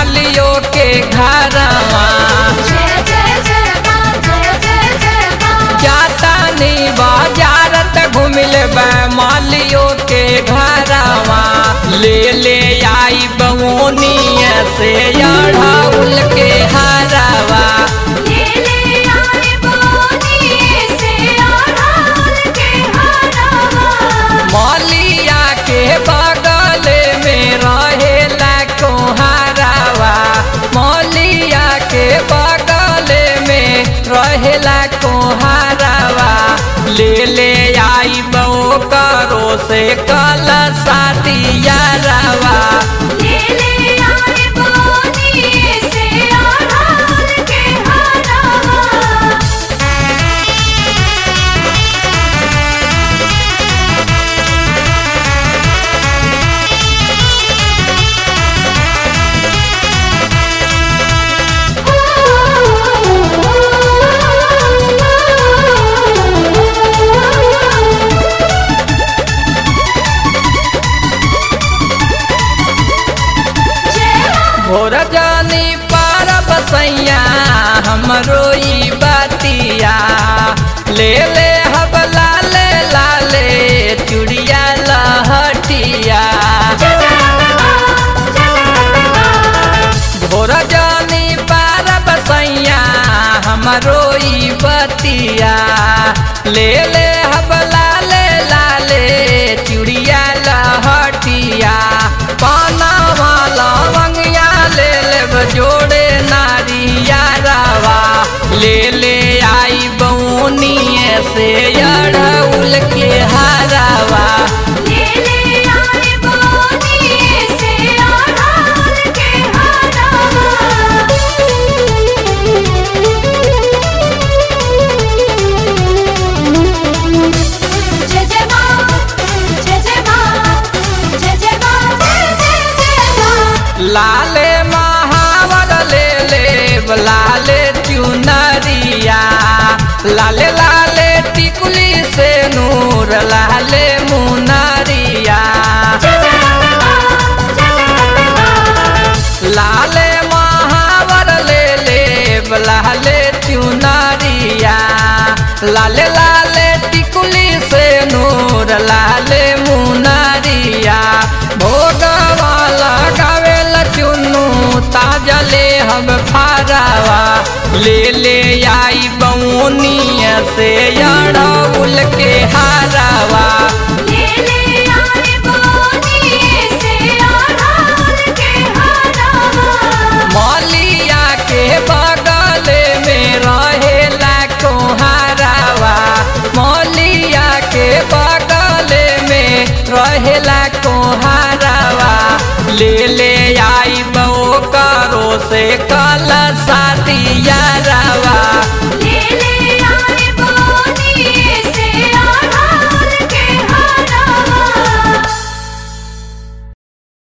मालियों के घरवा जाता नहीं बाजारत घूमिल मालियों के घरवा ले ले आई बवोनिया से अढ़ाउल के हरवा मालिया के बगल में रहेला कोहारावा मालिया के बगल में रहेला कोहारावा ले ले आई बो करो से कल सादिया रवा भोर जानी पार बसैया हमरो ई बतिया ले ले हब लाले लाले चुड़िया लहटिया भोर जानी पार बसैया हमरो ई बतिया ले ले हब लाले लाले चुड़िया लहटिया पाना वाला जोड़े नारिया रवा ले ले आई बौनिए से अढ़उल के हरवा लाले महावर ले ले लाले चुनरिया लाले लाले टिकुली से नूर लाले मुनरिया लाले महावर ले ले लाले चुनरिया लाले लाले टिकुली से नूर लाले मुनरिया भोगवा लगावे चुन्नू ताजले हम फारावा ले ले आई बौनिया से अढ़उल के हरवा मालिया के बगल में रहेला कोहारावा मालिया के बगल में रहेला कोहारावा ले ले आई बो करो से कल सादिया रवा।